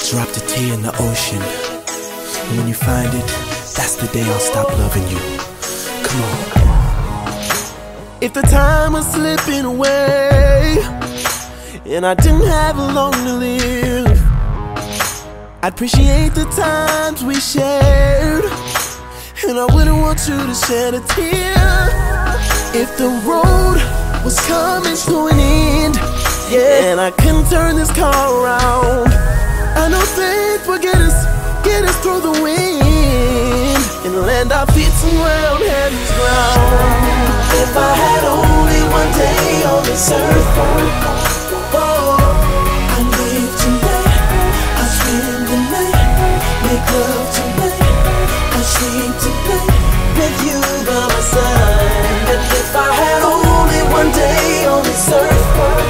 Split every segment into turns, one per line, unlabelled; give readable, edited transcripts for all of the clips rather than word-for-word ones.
Drop the T in the ocean, and when you find it, that's the day I'll stop loving you. Come on. If the time was slipping away and I didn't have long to live, I'd appreciate the times we shared, and I wouldn't want you to shed a tear. If the road was coming to an end, yeah, and I couldn't turn this car around, I know faith will get us through the wind and land our feet somewhere on heaven's ground. If I had only one day on this earth, I'd live tonight, I'd spend the night, make love tonight, I'd sleep tonight, with you by my side. And if I had only one day on this earth,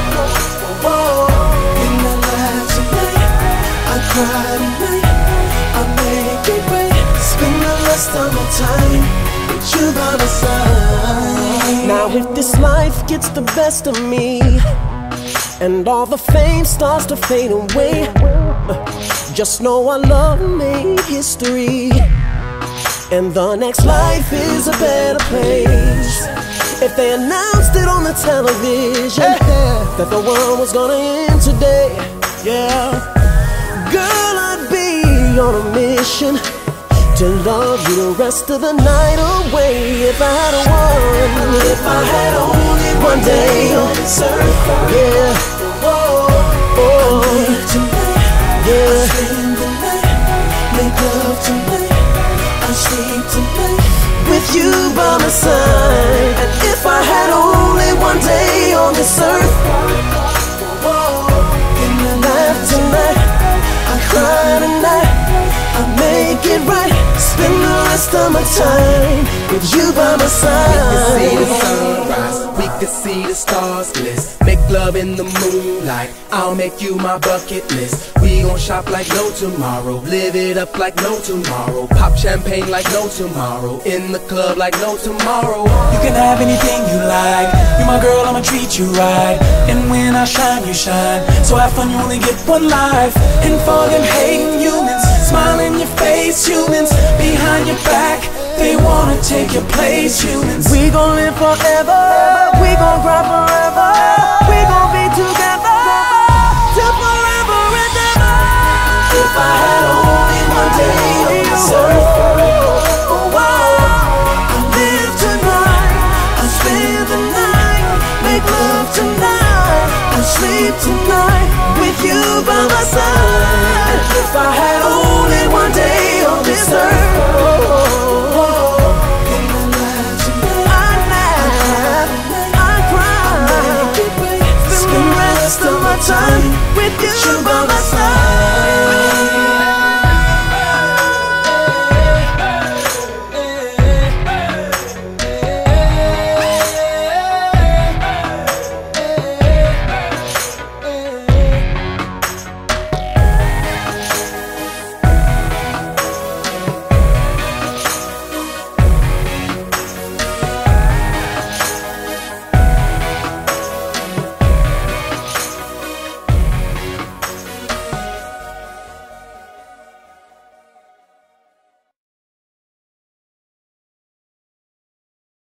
in my life tonight, I'd cry tonight, I'd make it right, spend the rest of my time with you by my side. Now if this life gets the best of me and all the fame starts to fade away, just know our love made history, and the next life is a better place. If they announced it on the television that the world was gonna end today, yeah, girl, I'd be on a mission to love you the rest of the night away. If I had only one day on this earth, yeah, tonight, yeah, I'll spend the night, make love tonight, I'll sleep tonight, with you by my side. And if I had only one day on this earth, in my life tonight, I'd cry tonight, I'd make it right, spend the rest of my time with you by my side.
We could see the sunrise, we could see the stars glisten, make love in the moonlight, I'll make you my bucket list. We gon' shop like no tomorrow, live it up like no tomorrow, pop champagne like no tomorrow, in the club like no tomorrow.
You can have anything you like, you're my girl, I'ma treat you right, and when I shine, you shine, so have fun, you only get one life. And for them hating humans, smile in your face, humans, behind your back, they wanna take your place, humans.
We gon' live forever, we gon' cry forever, we gon' be together till forever and ever.
If I had only one day on this earth,